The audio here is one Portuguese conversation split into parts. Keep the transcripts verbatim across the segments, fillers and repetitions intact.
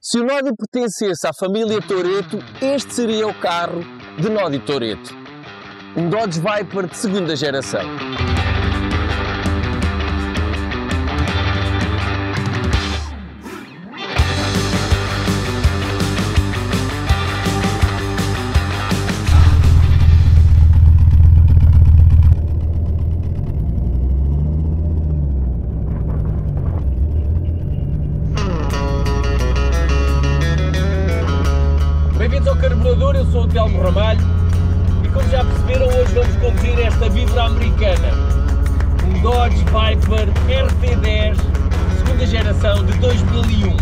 Se o Nodi pertencesse à família Toretto, este seria o carro de Nodi Toretto. Um Dodge Viper de segunda geração. Bem-vindos ao carburador, eu sou o Telmo Ramalho e, como já perceberam, hoje vamos conduzir esta víbora americana, um Dodge Viper R T dez, segunda geração de dois mil e um.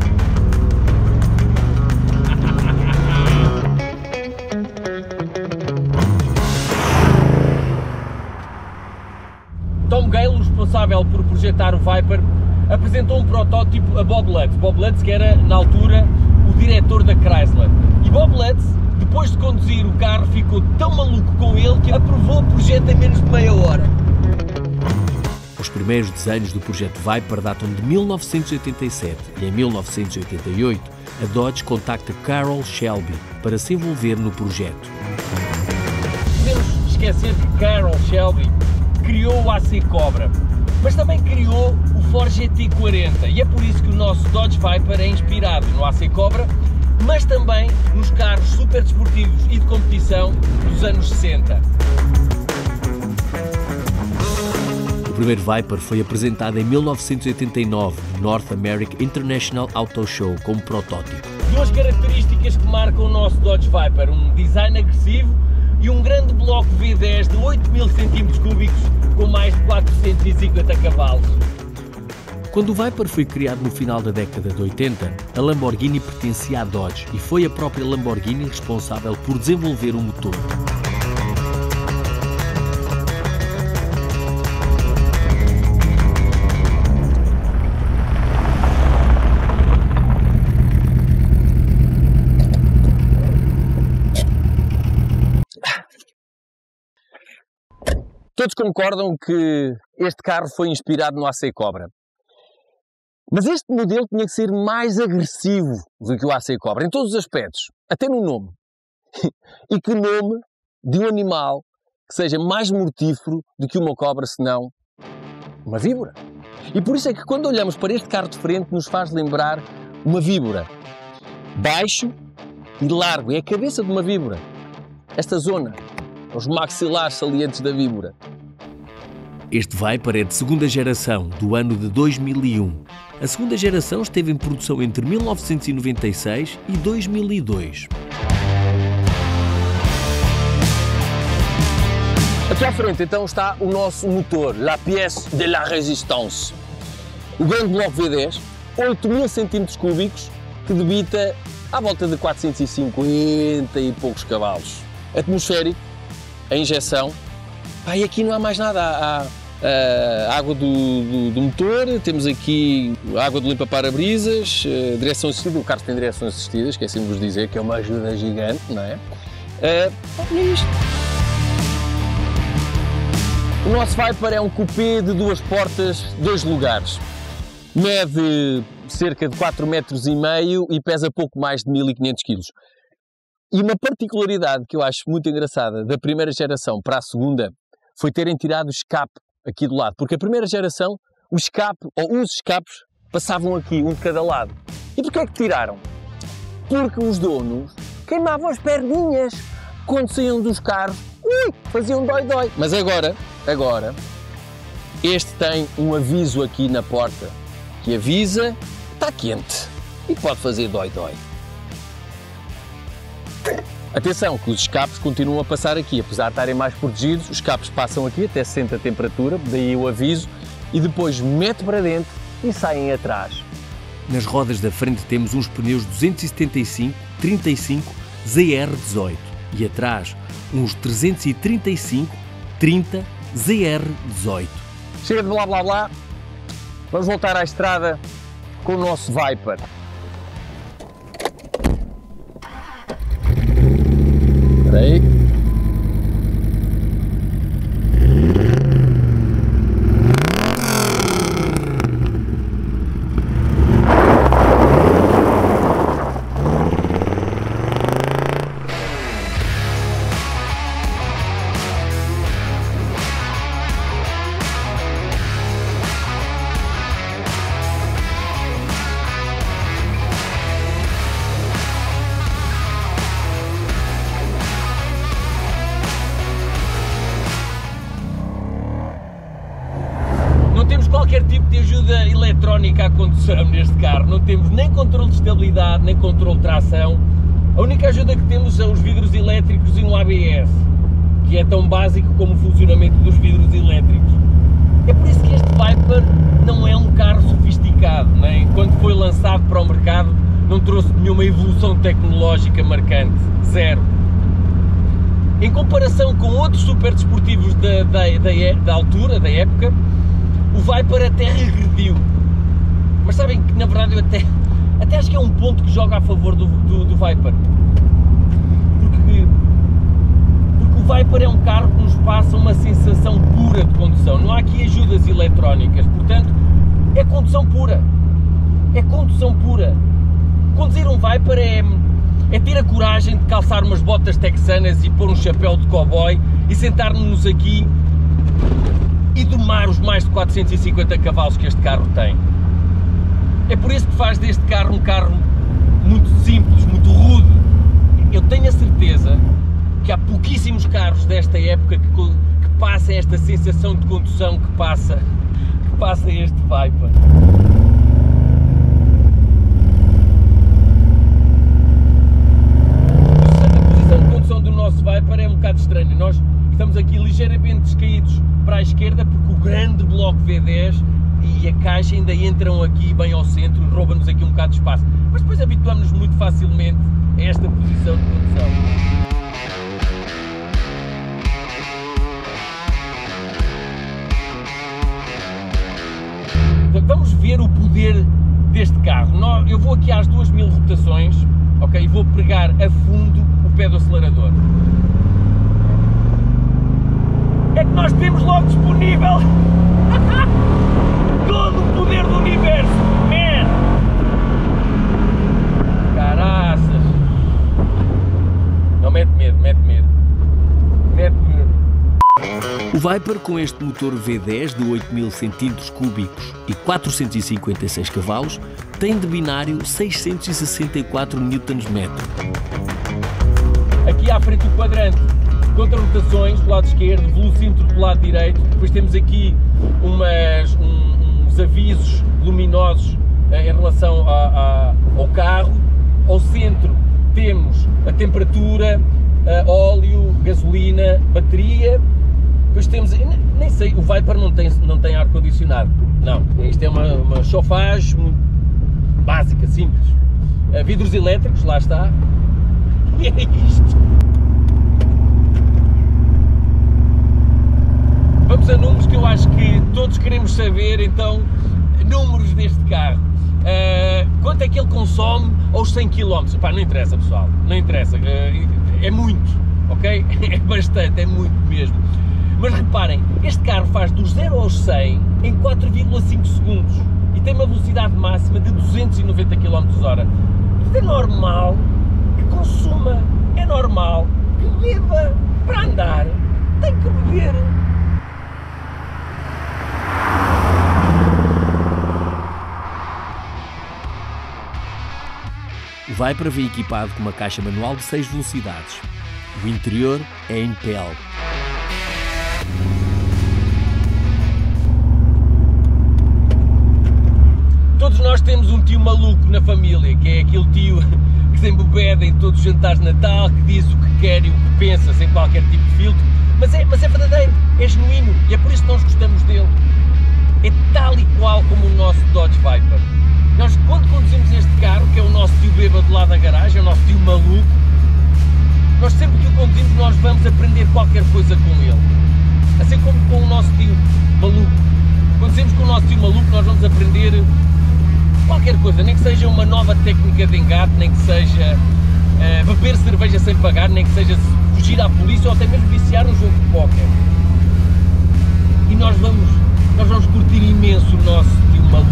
Tom Gale, o responsável por projetar o Viper, apresentou um protótipo a Bob Lutz. Bob Lutz, que era, na altura, o diretor da Chrysler. E Bob Lutz, depois de conduzir o carro, ficou tão maluco com ele que aprovou o projeto em menos de meia hora. Os primeiros desenhos do projeto Viper datam de mil novecentos e oitenta e sete e em mil novecentos e oitenta e oito a Dodge contacta Carroll Shelby para se envolver no projeto. Podemos esquecer que Carroll Shelby criou o A C Cobra, mas também criou o Ford G T quarenta, e é por isso que o nosso Dodge Viper é inspirado no A C Cobra, mas também nos carros super desportivos e de competição dos anos sessenta. O primeiro Viper foi apresentado em mil novecentos e oitenta e nove no North American International Auto Show como protótipo. Duas características que marcam o nosso Dodge Viper: um design agressivo e um grande bloco V dez de oito mil centímetros cúbicos com mais de quatrocentos e cinquenta cavalos. Quando o Viper foi criado no final da década de oitenta, a Lamborghini pertencia à Dodge e foi a própria Lamborghini responsável por desenvolver o motor. Todos concordam que este carro foi inspirado no A C Cobra. Mas este modelo tinha que ser mais agressivo do que o A C Cobra, em todos os aspectos, até no nome. E que nome de um animal que seja mais mortífero do que uma cobra, senão uma víbora. E por isso é que quando olhamos para este carro de frente nos faz lembrar uma víbora. Baixo e largo, é a cabeça de uma víbora. Esta zona, os maxilares salientes da víbora. Este Viper é de segunda geração, do ano de dois mil e um. A segunda geração esteve em produção entre mil novecentos e noventa e seis e dois mil e dois. Aqui à frente então está o nosso motor, la pièce de la résistance. O grande bloco V dez, oito mil centímetros cúbicos, que debita à volta de quatrocentos e cinquenta e poucos cavalos. Atmosférico, a injeção. Ah, e aqui não há mais nada, há, há, há água do, do, do motor, temos aqui água de limpa-para-brisas, direção assistida, o carro tem direções assistidas, esqueci-me de dizer, que é uma ajuda gigante, não é? Uh, e é isto. O nosso Viper é um coupé de duas portas, dois lugares. Mede cerca de quatro metros e meio e pesa pouco mais de mil e quinhentos quilos. E uma particularidade que eu acho muito engraçada da primeira geração para a segunda foi terem tirado o escape aqui do lado, porque a primeira geração, o escape, ou os escapes, passavam aqui, um de cada lado. E porquê é que tiraram? Porque os donos queimavam as perninhas quando saíam dos carros, ui, faziam dói-dói. Mas agora, agora, este tem um aviso aqui na porta, que avisa, está quente, e pode fazer dói-dói. Atenção, que os escapes continuam a passar aqui, apesar de estarem mais protegidos, os escapes passam aqui até sessenta a temperatura, daí o aviso, e depois mete para dentro e saem atrás. Nas rodas da frente temos uns pneus duzentos e setenta e cinco trinta e cinco Z R dezoito e atrás uns trezentos e trinta e cinco trinta Z R dezoito. Chega de blá blá blá, vamos voltar à estrada com o nosso Viper. Espera aí. carro não temos nem controle de estabilidade, nem controle de tração. A única ajuda que temos são os vidros elétricos e um A B S, que é tão básico como o funcionamento dos vidros elétricos. É por isso que este Viper não é um carro sofisticado, nem quando foi lançado para o mercado não trouxe nenhuma evolução tecnológica marcante, zero. Em comparação com outros super desportivos da, da, da, da altura, da época, o Viper até regrediu. Mas sabem que na verdade eu até, até acho que é um ponto que joga a favor do, do, do Viper. Porque, porque o Viper é um carro que nos passa uma sensação pura de condução. Não há aqui ajudas eletrónicas, portanto é condução pura. É condução pura. Conduzir um Viper é, é ter a coragem de calçar umas botas texanas e pôr um chapéu de cowboy e sentar-nos aqui e domar os mais de quatrocentos e cinquenta cavalos que este carro tem. É por isso que faz deste carro um carro muito simples, muito rude. Eu tenho a certeza que há pouquíssimos carros desta época que, que passem esta sensação de condução que passa, que passa este Viper. Do nosso Viper é um bocado estranho. Nós estamos aqui ligeiramente descaídos para a esquerda porque o grande bloco V dez e a caixa ainda entram aqui bem ao centro e roubam-nos aqui um bocado de espaço. Mas depois habituamos-nos muito facilmente a esta posição de condução. Então, vamos ver o poder deste carro. Eu vou aqui às duas mil rotações, ok? E vou pregar a fundo o pé do acelerador. É que nós temos logo disponível todo o poder do universo, man! Caraças! Não, mete medo, mete medo. Mete medo. O Viper, com este motor V dez de oito mil centímetros cúbicos e quatrocentos e cinquenta e seis cavalos, tem de binário seiscentos e sessenta e quatro newtons-metro. Aqui à frente do quadrante, contra-rotações do lado esquerdo, velocímetro do lado direito, depois temos aqui umas, um, uns avisos luminosos eh, em relação a, a, ao carro. Ao centro temos a temperatura, a óleo, gasolina, bateria. Depois temos, nem sei, o Viper não tem, não tem ar-condicionado, não, isto é uma, uma chauffage básica, simples. Uh, vidros elétricos, lá está, e é isto. Vamos a números que eu acho que todos queremos saber, então, números deste carro. Uh, quanto é que ele consome aos cem quilómetros? Pá, não interessa, pessoal, não interessa, uh, é muito, ok? É bastante, é muito mesmo. Mas reparem, este carro faz do zero aos cem em quatro vírgula cinco segundos e tem uma velocidade máxima de duzentos e noventa quilómetros por hora. Isto é normal que consuma, é normal que beba para andar, tem que beber. O Viper vem equipado com uma caixa manual de seis velocidades. O interior é em pele. Todos nós temos um tio maluco na família, que é aquele tio que se embebeda em todos os jantares de Natal, que diz o que quer e o que pensa, sem qualquer tipo de filtro, mas é, mas é verdadeiro, é genuíno, e é por isso que nós gostamos dele. É tal e qual como o nosso Dodge Viper. Nós, quando conduzimos este carro, que é o nosso tio bêbado do lado da garagem, é o nosso tio maluco, nós sempre que o conduzimos, nós vamos aprender qualquer coisa com ele. Assim como com o nosso tio maluco. Quando dizemos com o nosso tio maluco, nós vamos aprender qualquer coisa, nem que seja uma nova técnica de engate, nem que seja uh, beber cerveja sem pagar, nem que seja fugir à polícia ou até mesmo viciar um jogo de póquer. E nós vamos, nós vamos curtir imenso o nosso tio maluco.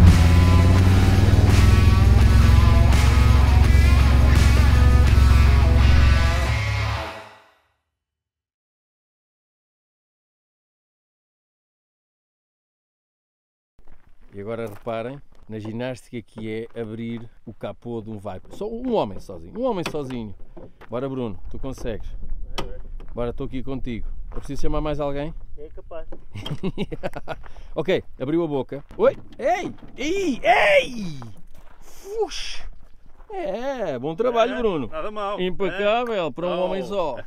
E agora reparem na ginástica que é abrir o capô de um Viper. Só um homem sozinho, um homem sozinho. Bora, Bruno, tu consegues. Bora, estou aqui contigo. Eu preciso chamar mais alguém? É capaz. Ok, abriu a boca. Oi! Ei! Ei! Ei! Fux! É, bom trabalho, É, Bruno. Nada mal. Impecável é? para um Oh. homem só.